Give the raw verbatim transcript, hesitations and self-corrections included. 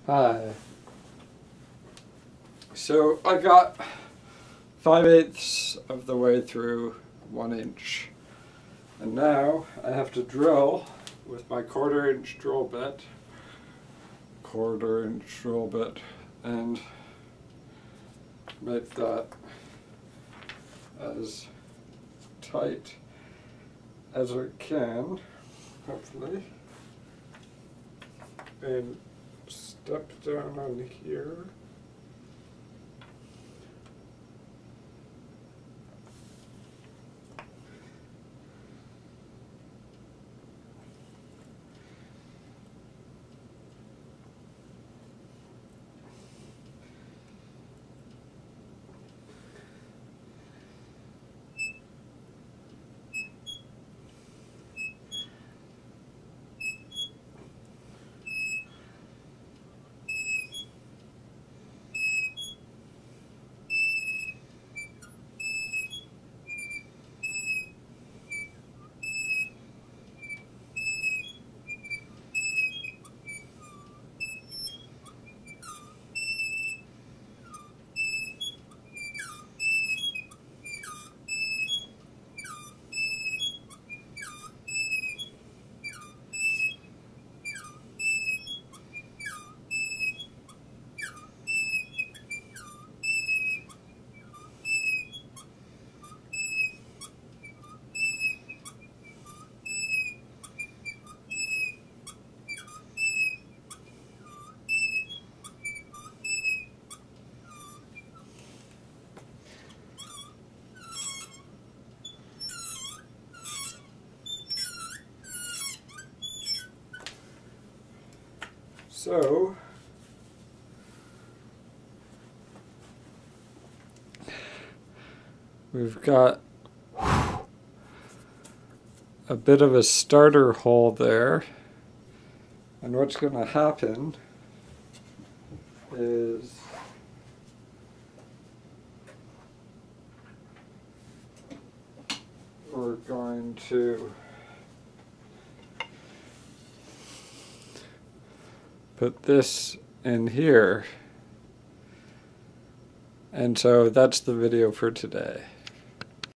Hi. So I got five eighths of the way through one inch, and now I have to drill with my quarter inch drill bit, quarter inch drill bit, and make that as tight as it can, hopefully, and step down on here. So, we've got a bit of a starter hole there, and what's going to happen is we're going to put this in here, and so that's the video for today.